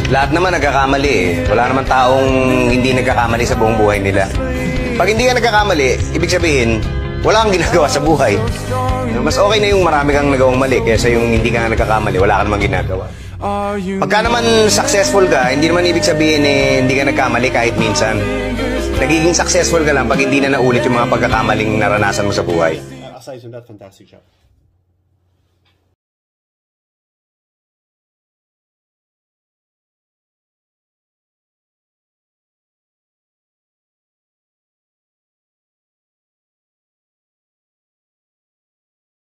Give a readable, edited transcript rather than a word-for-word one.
Lahat naman nagkakamali eh. Wala naman taong hindi nagkakamali sa buong buhay nila. Pag hindi ka nagkakamali, ibig sabihin, wala kang ginagawa sa buhay. Mas okay na yung marami kang nagawang mali kaysa yung hindi ka nagkakamali, wala ka namang ginagawa. Pagka naman successful ka, hindi naman ibig sabihin eh, hindi ka nagkamali kahit minsan. Nagiging successful ka lang pag hindi na naulit yung mga pagkakamaling naranasan mo sa buhay. Aside from that, fantastic job.